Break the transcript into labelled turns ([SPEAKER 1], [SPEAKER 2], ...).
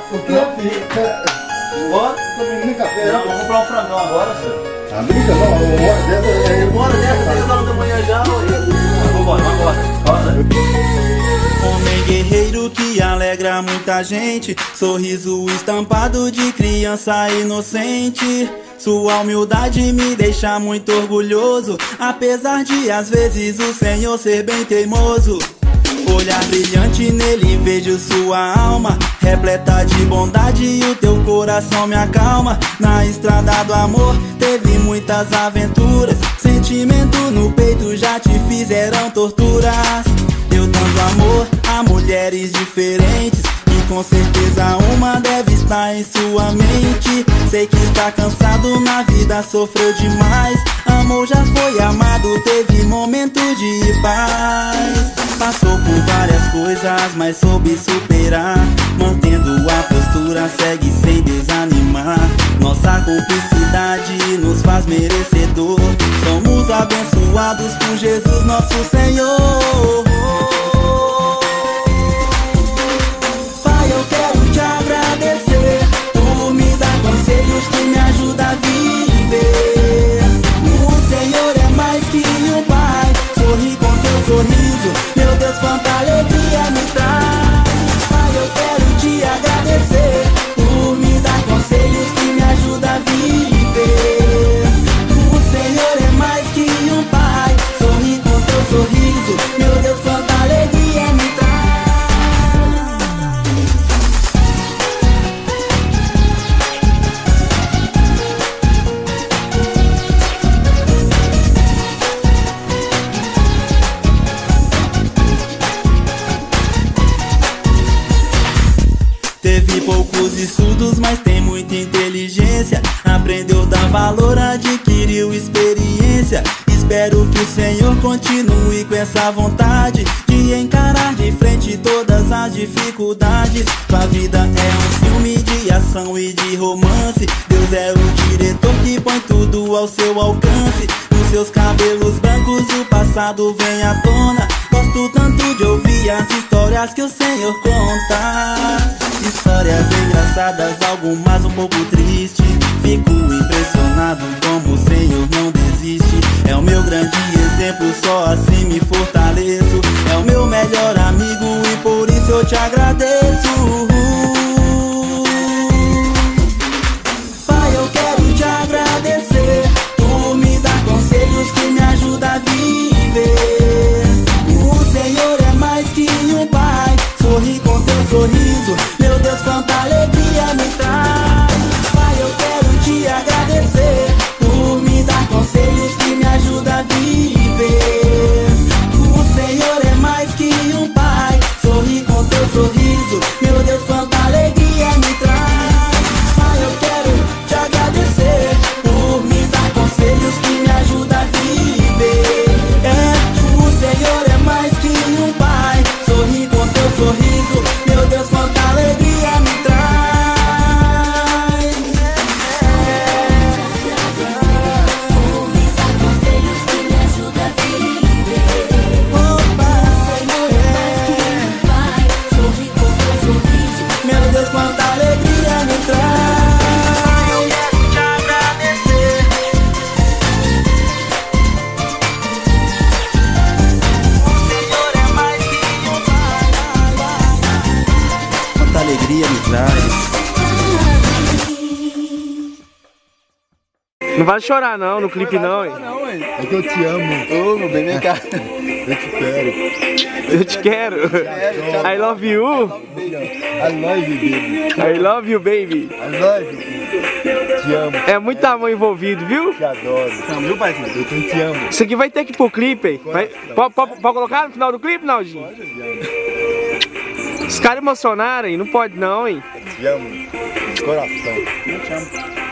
[SPEAKER 1] O que é, filho?
[SPEAKER 2] Bora?
[SPEAKER 1] Tô bebendo café.
[SPEAKER 2] Não, vamos comprar um frangão agora, senhor.
[SPEAKER 1] Ah, brinca não, uma hora dessa
[SPEAKER 2] Bora dessa, 10 horas da manhã já. Vambora, vambora. Bora.
[SPEAKER 3] Homem guerreiro que alegra muita gente, sorriso estampado de criança inocente. Sua humildade me deixa muito orgulhoso, apesar de às vezes o Senhor ser bem teimoso. Olhar brilhante nele vejo sua alma, repleta de bondade e o teu coração me acalma. Na estrada do amor teve muitas aventuras, sentimento no peito já te fizeram torturas. Eu dando amor a mulheres diferentes, e com certeza uma deve estar em sua mente. Sei que está cansado, na vida sofreu demais, amor, já foi amado, teve momento de paz. Passou por várias coisas, mas soube superar, mantendo a postura, segue sem desanimar. Nossa cumplicidade nos faz merecedor, somos abençoados por Jesus nosso Senhor. Pai, eu quero te agradecer por me dar conselhos que me ajudam a viver. O Senhor é mais que um pai, sorri com teu sorriso, meu Deus, quanta alegria me traz. Pai, eu quero te agradecer por me dar conselhos que me ajudam a viver. O Senhor é mais que um pai, sorri com teu sorriso, meu Deus, quanta alegria me traz. Teve poucos estudos, mas tem muita inteligência, aprendeu a dar valor, adquiriu experiência. Espero que o Senhor continue com essa vontade de encarar de frente todas as dificuldades. Sua vida é um filme de ação e de romance, Deus é o diretor que põe tudo ao seu alcance. Nos seus cabelos brancos o passado vem à tona, gosto tanto de ouvir as histórias que o Senhor conta. Histórias engraçadas, algumas um pouco tristes. Fico impressionado como o Senhor não desiste. É o meu grande exemplo, só assim me fortaleço. É o meu melhor amigo e por isso eu te agradeço. Pai, eu quero te agradecer por me dar conselhos que me ajudam a viver. O Senhor é mais que um pai, sorri com teu sorriso, meu Deus, quanta alegria me traz. Pai, eu quero te agradecer por me dar conselhos que me ajudam a viver. O Senhor é mais que um pai, sorri com teu sorriso, meu Deus, quanta alegria me traz. Pai, eu quero te agradecer por me dar conselhos que me ajudam a viver. O Senhor é mais que um pai, sorri com teu sorriso, meu Deus, quanta alegria me traz. Por me dar conselhos que me ajudam a viver. Oh, Pai, Senhor é mais que um pai, sorri com teu sorriso, meu Deus, quanta alegria me traz. Eu quero te agradecer. O Senhor é mais que um pai, quanta alegria me traz.
[SPEAKER 4] Não vai chorar não, no clipe não, hein?
[SPEAKER 1] É que eu te amo.
[SPEAKER 2] Ô, meu bem, vem cá.
[SPEAKER 1] Eu te quero.
[SPEAKER 4] Eu te quero. I love you.
[SPEAKER 1] I love you, baby.
[SPEAKER 4] I love you, baby.
[SPEAKER 1] I love you. Te amo,
[SPEAKER 4] É muito amor envolvido, viu?
[SPEAKER 1] te adoro.
[SPEAKER 2] Viu, pai?
[SPEAKER 1] Eu também te amo.
[SPEAKER 4] Isso aqui vai ter que ir pro clipe, hein? Pode colocar no final do clipe, Naldinho? Os caras emocionaram, hein? Não pode não, hein?
[SPEAKER 1] Te amo. De coração.
[SPEAKER 2] Eu te amo.